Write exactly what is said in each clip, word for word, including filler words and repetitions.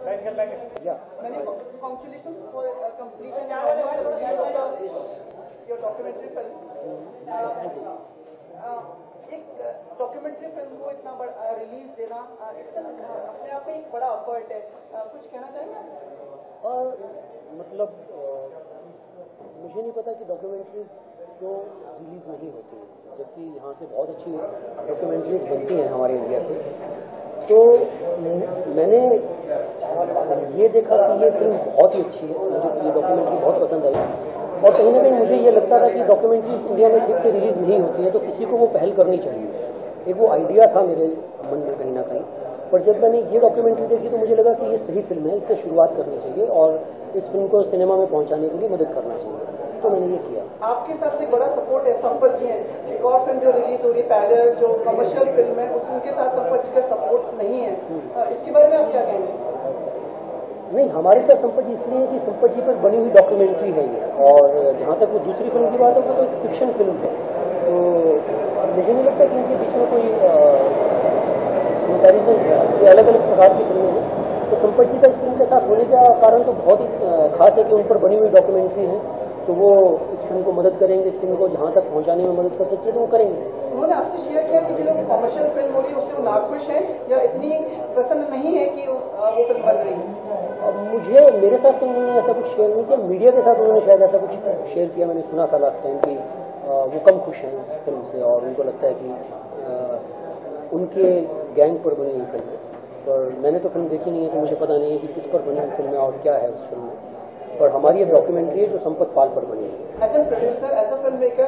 Yeah. Many congratulations for uh, completion of your documentary film. Thank you. एक documentary film को इतना बड़ा release देना इट्स अपने आप में एक बड़ा एफर्ट है, कुछ कहना चाहेंगे? और मतलब मुझे नहीं पता कि डॉक्यूमेंट्रीज क्यों रिलीज नहीं होती हैं, जबकि यहाँ से बहुत अच्छी डॉक्यूमेंट्रीज बनती हैं हमारे इंडिया से। तो मैंने ये देखा कि ये फिल्म बहुत ही अच्छी है, मुझे ये डॉक्यूमेंट्री बहुत पसंद आई और कहीं ना कहीं मुझे ये लगता था कि डॉक्यूमेंट्रीज इंडिया में ठीक से रिलीज़ नहीं होती है, तो किसी को वो पहल करनी चाहिए। एक वो आइडिया था मेरे मन में कहीं ना कहीं, पर जब मैंने ये डॉक्यूमेंट्री देखी तो मुझे लगा कि ये सही फिल्म है, इससे शुरुआत करनी चाहिए और इस फिल्म को सिनेमा में पहुंचाने के लिए मदद करना चाहिए, तो मैंने ये किया। आपके साथ एक बड़ा सपोर्ट है संपत जी हैं, एक और फिल्म जो रिलीज हो रही है पैरल, जो कमर्शियल फिल्म है, उनके साथ संपत जी का सपोर्ट नहीं है, इसके बारे में आप क्या कहेंगे? नहीं, हमारे साथ संपत जी इसलिए है कि संपत जी पर बनी हुई डॉक्यूमेंट्री है ये, और जहाँ तक वो दूसरी फिल्म की बात है वो तो एक फिक्शन फिल्म है, तो मुझे नहीं लगता कि इनके बीच में कोई कंपैरिजन है, ये अलग अलग प्रकार की फिल्में हैं। तो संपत जी का इस फिल्म के साथ होने का कारण तो बहुत ही खास है कि उन पर बनी हुई डॉक्यूमेंट्री है, तो वो इस फिल्म को मदद करेंगे, इस फिल्म को जहाँ तक पहुँचाने में मदद कर सकते हैं तो वो करेंगे। उन्होंने आपसे शेयर किया कि जो कमर्शियल फिल्म हो रही है उससे वो नाखुश है या इतनी प्रसन्न नहीं है कि वो फिल्म बन रही है? मुझे मेरे साथ तो उन्होंने ऐसा कुछ शेयर नहीं किया, मीडिया के साथ उन्होंने शायद ऐसा कुछ शेयर किया, मैंने सुना था लास्ट टाइम कि वो कम खुश हैं उस फिल्म से और उनको लगता है कि उनके गैंग पर बनी हुई फिल्म है, पर मैंने तो फिल्म देखी नहीं है तो मुझे पता नहीं है कि किस पर बनी हुई फिल्म है और क्या है उस फिल्म में, पर हमारी एक डॉक्यूमेंट्री है जो संपत पाल पर बनी है। As a producer, as a film maker,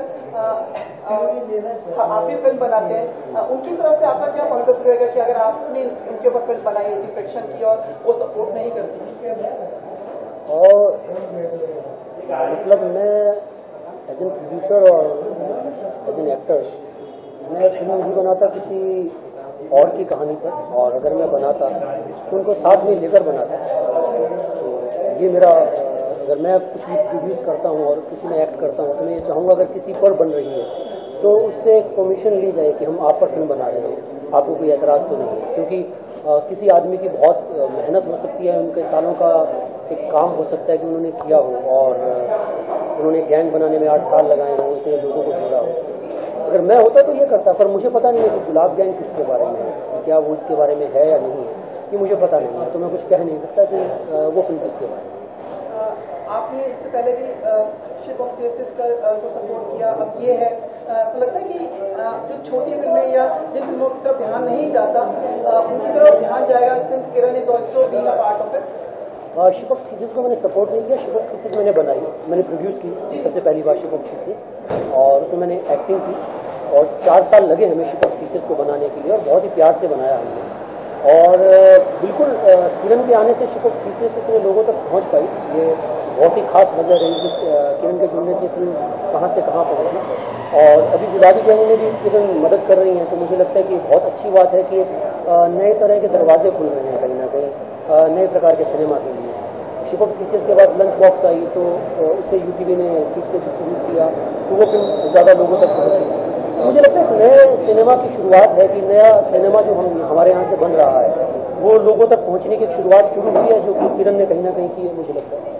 आप ही फिल्म बनाते हैं, उनकी तरफ से आपका क्या पॉइंट ऑफ व्यू रहेगा कि अगर आपने उनके ऊपर फिल्म बनाई होती फिक्शन की और वो सपोर्ट नहीं करती? और मतलब मैं एज एन प्रोड्यूसर और एज एन एक्टर मैं फिल्म नहीं बनाता किसी और की कहानी पर, और अगर मैं बनाता तो उनको साथ में लेकर बनाता। तो ये मेरा, अगर मैं कुछ भी प्रोड्यूस करता हूँ और किसी में एक्ट करता हूँ तो मैं ये चाहूँगा अगर किसी पर बन रही है तो उससे परमिशन ली जाए कि हम आप पर फिल्म बना रहे हैं, आपको कोई एतराज़ तो नहीं है, क्योंकि आ, किसी आदमी की बहुत मेहनत हो सकती है, उनके सालों का एक काम हो सकता है कि उन्होंने किया हो और उन्होंने गैंग बनाने में आठ साल लगाए हों, इतने लोगों को जोड़ा हो। अगर मैं होता तो ये करता, पर मुझे पता नहीं है कि गुलाब गैंग किसके बारे में है, क्या वो इसके बारे में है या नहीं है, ये मुझे पता नहीं है, तो मैं कुछ कह नहीं सकता कि वो फिल्म किसके बारे में। आपने इससे पहले भी शिप ऑफ केसेस का को सपोर्ट किया, अब ये है, तो लगता है कि जो छोटी फिल्में या जिन फिल्मों की तरफ ध्यान नहीं जाता उनकी तरफ ध्यान जाएगा, since Kiran is also being a part of it. Ship of Theseus को मैंने सपोर्ट नहीं किया, शिप ऑफ थीसिस मैंने बनाई, मैंने प्रोड्यूस की सबसे पहली बार शिप ऑफ थीसिस, और उसमें मैंने एक्टिंग की और चार साल लगे हमें शिप ऑफ थीसिस को बनाने के लिए और बहुत ही प्यार से बनाया हमने, और बिल्कुल किरण के आने से शिप ऑफ थीसिस इतने लोगों तक पहुंच पाई, ये बहुत ही खास वजह रही कि किरण के जुड़ने से फिल्म कहाँ से कहाँ पहुंची। और अभी गुलाबी गैंग में भी किरण मदद कर रही हैं, तो मुझे लगता है कि बहुत अच्छी बात है कि नए तरह के दरवाजे खुल रहे हैं कहीं ना कहीं नए प्रकार के सिनेमा के लिए। शिप ऑफ थीसिस के बाद लंच बॉक्स आई तो उसे यूटीवी ने ठीक से डिस्ट्रीब्यूट किया तो वो फिल्म ज़्यादा लोगों तक पहुंची। मुझे लगता है कि नए सिनेमा की शुरुआत है कि नया सिनेमा जो हम हमारे यहाँ से बन रहा है वो लोगों तक पहुँचने की शुरुआत शुरू हुई है, जो कि किरण ने कहीं ना कहीं की है, मुझे लगता है।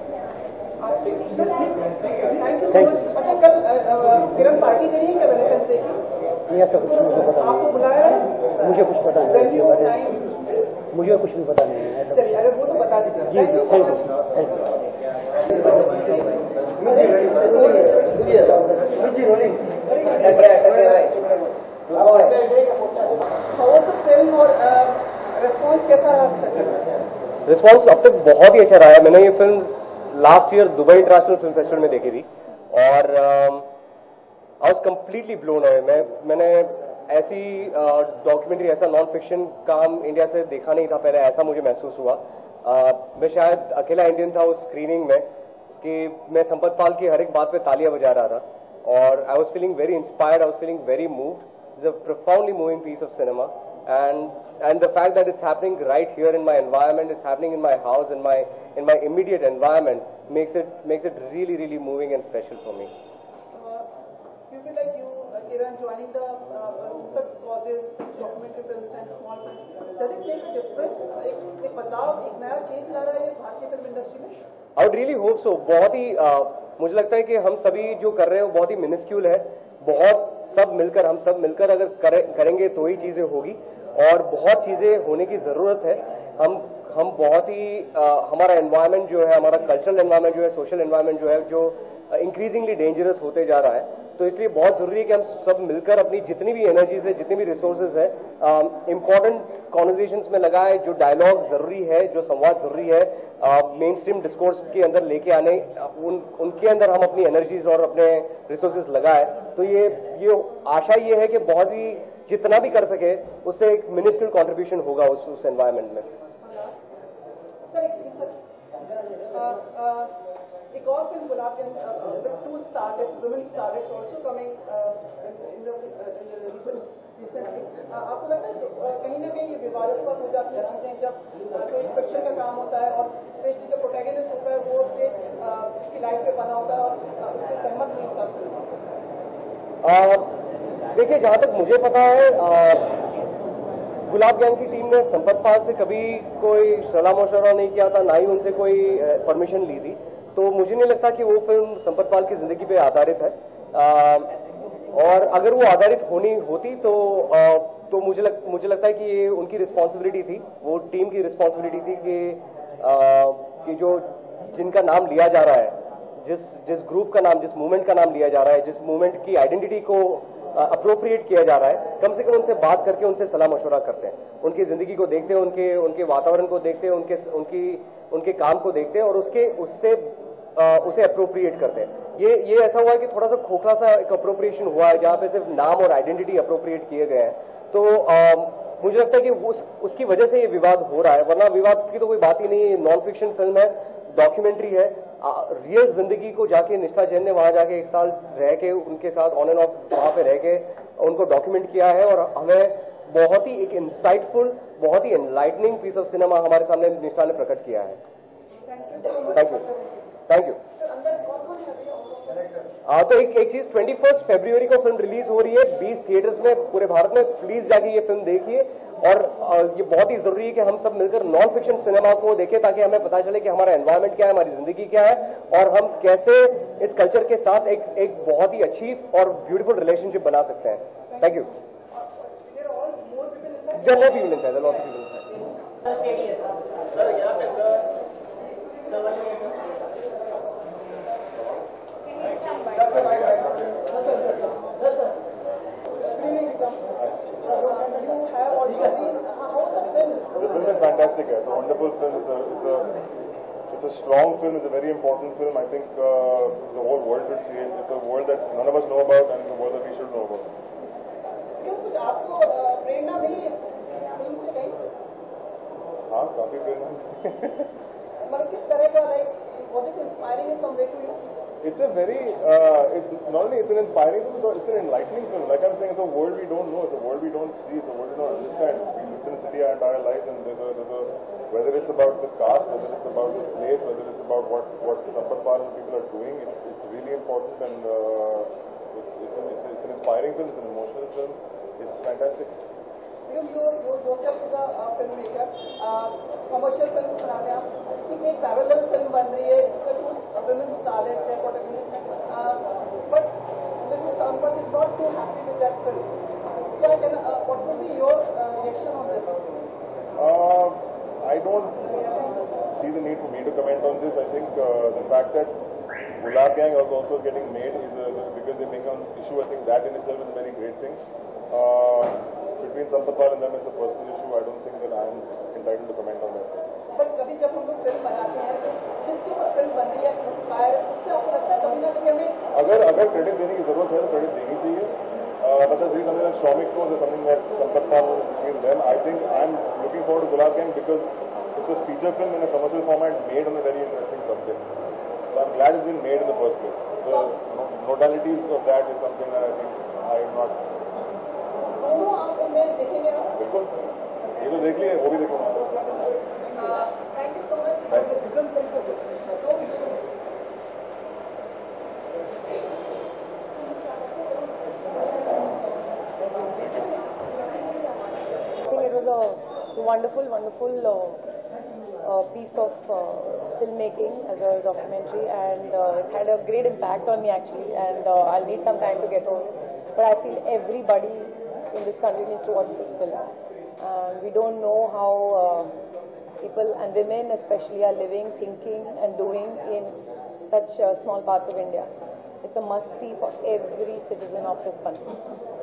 Thank you. अच्छा, कल किरण पार्टी दे रही है क्या वैलेंटाइंस डे की? नहीं, ऐसा कुछ मुझे पता नहीं, आपको बुलाया है? मुझे कुछ पता नहीं, मुझे कुछ भी पता नहीं है ऐसा। चलिए, अगर वो तो बता दीजिए। जी जी, thank you, thank you. Response अब तक बहुत ही अच्छा रहा है। मैंने ये film last year Dubai international film festival में देखी थी और I was completely blown away. मैं मैंने ऐसी डॉक्यूमेंट्री, ऐसा नॉन फिक्शन काम इंडिया से देखा नहीं था पहले, ऐसा मुझे महसूस हुआ। uh, मैं शायद अकेला इंडियन था उस स्क्रीनिंग में कि मैं संपत पाल की हर एक बात पे तालियां बजा रहा था और I was feeling very inspired, I was feeling very moved. It's a profoundly moving piece of cinema and and the fact that it's happening right here in my environment, it's happening in my house, in my in my immediate environment makes it makes it really really moving and special for me. Uh, you feel like you, uh, Kiran, joining the uh, such causes, documentary films and small films, does it make a difference? एक एक बदलाव, एक नया change ला रहा है भारतीय film industry में? I would really hope so. बहुत ही uh, मुझे लगता है कि हम सभी जो कर रहे हैं वो बहुत ही मिनिस्क्यूल है। बहुत सब मिलकर हम सब मिलकर अगर करे, करेंगे तो ही चीजें होगी, और बहुत चीजें होने की जरूरत है। हम हम बहुत ही uh, हमारा एनवायरनमेंट जो है, हमारा कल्चरल एनवायरनमेंट जो है, सोशल एनवायरनमेंट जो है, जो इंक्रीजिंगली डेंजरस होते जा रहा है। तो इसलिए बहुत जरूरी है कि हम सब मिलकर अपनी जितनी भी एनर्जीज है, जितनी भी रिसोर्सेज है, इंपॉर्टेंट कॉन्वर्जेशंस में लगाए। जो डायलॉग जरूरी है, जो संवाद जरूरी है, मेन स्ट्रीम डिस्कोर्स के अंदर लेके आने, उन उनके अंदर हम अपनी एनर्जीज और अपने रिसोर्सेज लगाए। तो ये ये आशा ये है कि बहुत ही जितना भी कर सके उससे एक मिनिस्ट्रियल कॉन्ट्रीब्यूशन होगा उस उस एनवायरमेंट में। एक और film Gulaab Gang two starlets, women starlets also coming in the recently. आपको लगता है कहीं ना कहीं विवादास्पद हो जाती है चीजें जब कोई फिक्शन का काम होता है और स्पेशली जो प्रोटैगनिस्ट होता है वो उससे उसकी लाइफ पे बना होता है और उससे सहमत नहीं होता? देखिए, जहां तक मुझे पता है, गुलाब गैंग की टीम ने संपत पाल से कभी कोई सलाह मशवरा नहीं किया था, ना ही उनसे कोई परमिशन ली थी। तो मुझे नहीं लगता कि वो फिल्म संपत पाल की जिंदगी पे आधारित है। आ, और अगर वो आधारित होनी होती तो आ, तो मुझे लग, मुझे लगता है कि ये उनकी रिस्पॉन्सिबिलिटी थी, वो टीम की रिस्पॉन्सिबिलिटी थी कि आ, कि जो जिनका नाम लिया जा रहा है, जिस जिस ग्रुप का नाम, जिस मूवमेंट का नाम लिया जा रहा है, जिस मूवमेंट की आइडेंटिटी को अप्रोप्रिएट किया जा रहा है, कम से कम उनसे बात करके उनसे सलाह मशवरा करते हैं, उनकी जिंदगी को देखते हैं, उनके उनके वातावरण को देखते हैं, उनके उनकी उनके काम को देखते हैं और उसके उससे आ, उसे अप्रोप्रिएट करते हैं। ये ये ऐसा हुआ है कि थोड़ा सा खोखला सा एक अप्रोप्रिएशन हुआ है जहां पे सिर्फ नाम और आइडेंटिटी अप्रोप्रिएट किए गए हैं। तो आ, मुझे लगता है कि उस उसकी वजह से ये विवाद हो रहा है, वरना विवाद की तो कोई बात ही नहीं है। नॉन फिक्शन फिल्म है, डॉक्यूमेंट्री है, रियल जिंदगी को जाके निष्ठा जैन ने वहां जाके एक साल रह के उनके साथ ऑन एंड ऑफ वहां पे रह के उनको डॉक्यूमेंट किया है, और हमें बहुत ही एक इंसाइटफुल, बहुत ही एनलाइटनिंग पीस ऑफ सिनेमा हमारे सामने निष्ठा ने प्रकट किया है। Thank you thank you. आ, तो एक एक चीज, ट्वेंटी फर्स्ट फेब्रुवरी को फिल्म रिलीज हो रही है बीस थिएटर्स में पूरे भारत में। प्लीज जाके ये फिल्म देखिए, और आ, ये बहुत ही जरूरी है कि हम सब मिलकर नॉन फिक्शन सिनेमा को देखें, ताकि हमें पता चले कि हमारा एनवायरनमेंट क्या है, हमारी जिंदगी क्या है, और हम कैसे इस कल्चर के साथ एक एक बहुत ही अच्छी और ब्यूटीफुल रिलेशनशिप बना सकते हैं। Thank you. There are more people inside. There are lots of people The film is fantastic. It's a wonderful film. It's a, it's a, it's a strong film. It's a very important film. I think uh, the whole world should see it. It's a world that none of us know about, and it's a world that we should know about. कुछ आपको प्रेरणा मिली इस film से कहीं? हाँ, काफी प्रेरणा। मतलब किस तरह का, like was it inspiring in some way to you? It's a very, uh, it's not only it's an inspiring film, but it's an enlightening film. Like I'm saying, it's a world we don't know, it's a world we don't see, it's a world we don't understand. We live in a city our entire lives, and there's a, there's a, whether it's about the cast, whether it's about the place, whether it's about what what Sampat Pal and people are doing, it's it's really important, and uh, it's it's an, it's an inspiring film, it's an emotional film, it's fantastic. You you you yourself is a filmmaker, commercial films बनाते हैं आप, इसी की एक parallel film बन रही है, इसमें कुछ women starlets है, protagonist है, but Missus Sampat is not too happy with that film. So I can, uh, what would be your uh, reaction on this? Uh, I don't see the need for me to comment on this. I think uh, the fact that Gulabi Gang is also getting made is a, because they make on this issue. I think that in itself is a very great thing. Uh, between Sampat Pal and them, it's a personal issue. I don't think that I am entitled to comment on that. But कभी जब हम लोग film बनाते हैं तो जिसके ऊपर film बन रही है, इंस्पायर, उससे आपको लगता है कभी ना कभी हमें अगर अगर क्रेडिट देने की जरूरत है तो क्रेडिट देनी चाहिए. Uh, but there's really something that Shomik knows, there's something that Sampat Pal knows between them. I think I'm looking forward to Gulabi Gang because it's a feature film in a commercial format made on a very interesting subject. So I'm glad it's been made in the first place. The modalities of that is something that I think I am not. दोनों आप में देखेंगे आप? बिल्कुल, ये तो देख लिए, वो भी देखूंगा. Thank you so much. Thank you. I think it was a wonderful, wonderful uh, uh, piece of uh, filmmaking, as a documentary, and uh, it's had a great impact on me actually, and uh, I'll need some time to get over it. But I feel everybody in this country needs to watch this film. And we don't know how uh, people and women especially are living, thinking and doing in such uh, small parts of India. It's a must-see for every citizen of this country.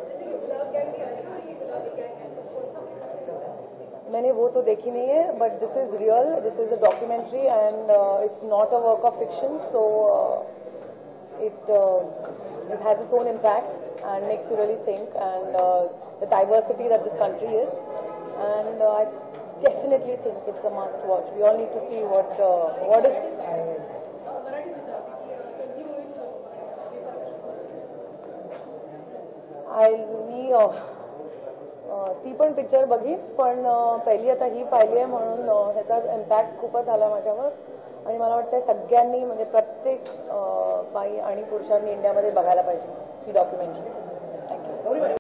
मैंने वो तो देखी नहीं है, but this is real. This is a documentary, and uh, it's not a work of fiction. So uh, it, uh, it has its own impact and makes you really think, and uh, the diversity that this country is. And uh, I definitely think it's a must-watch. We all need to see what uh, what is. I मी ती पण picture बघी, पण पहिली आता ही पाहिली आहे म्हणून ह्याचा impact खूपच आला माझ्यावर. आणि मला वाटतं सगळ्यांनी म्हणजे प्रत्येक बाई आणि पुरुषांनी इंडियामध्ये बघायला पाहिजे ही डॉक्युमेंटरी. थँक्यू.